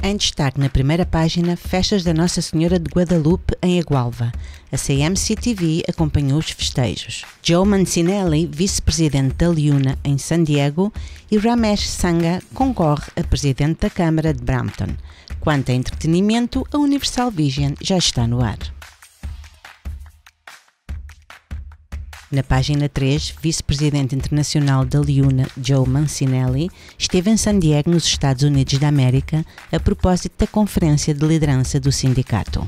Em destaque na primeira página, festas da Nossa Senhora de Guadalupe em Agualva. A CMC-TV acompanhou os festejos. Joe Mancinelli, vice-presidente da LIUNA em San Diego, e Ramesh Sangha concorre a presidente da Câmara de Brampton. Quanto a entretenimento, a Universal Vision já está no ar. Na página 3, vice-presidente internacional da LIUNA, Joe Mancinelli, esteve em San Diego, nos Estados Unidos da América, a propósito da conferência de liderança do sindicato.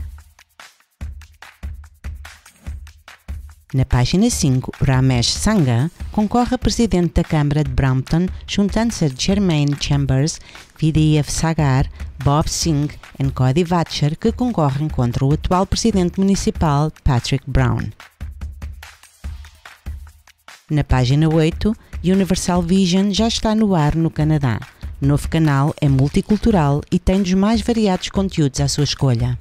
Na página 5, Ramesh Sangha concorre a presidente da Câmara de Brampton, juntando-se a Jermaine Chambers, VDF Sagar, Bob Singh e Cody Vatcher, que concorrem contra o atual presidente municipal, Patrick Brown. Na página 8, Universal Vision já está no ar no Canadá. O novo canal é multicultural e tem dos mais variados conteúdos à sua escolha.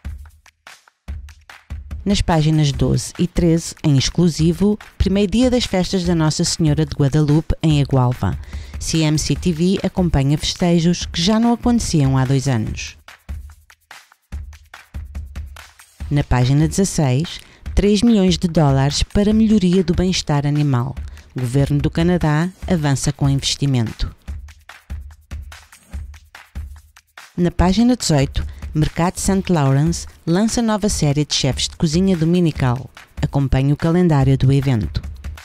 Nas páginas 12 e 13, em exclusivo, primeiro dia das festas da Nossa Senhora de Guadalupe em Agualva. CMC-TV acompanha festejos que já não aconteciam há 2 anos. Na página 16, 3 milhões de dólares para melhoria do bem-estar animal. O governo do Canadá avança com investimento. Na página 18, Mercado St. Lawrence lança nova série de chefes de cozinha dominical. Acompanhe o calendário do evento.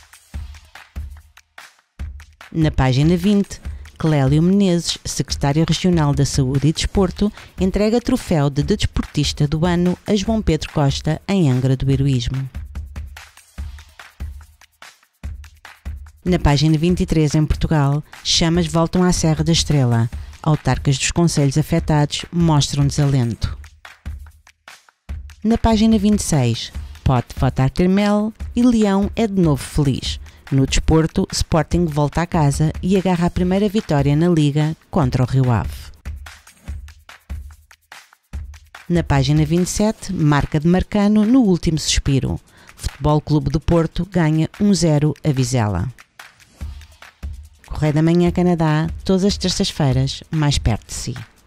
Na página 20, Clélio Menezes, secretário regional da Saúde e Desporto, entrega troféu de desportista do ano a João Pedro Costa em Angra do Heroísmo. Na página 23, em Portugal, chamas voltam à Serra da Estrela. Autarcas dos concelhos afetados mostram desalento. Na página 26, pode votar Carmel e Leão é de novo feliz. No desporto, Sporting volta a casa e agarra a primeira vitória na Liga contra o Rio Ave. Na página 27, marca de Marcano no último suspiro. Futebol Clube do Porto ganha 1-0 a Vizela. Correio da Manhã Canadá, todas as terças-feiras, mais perto de si.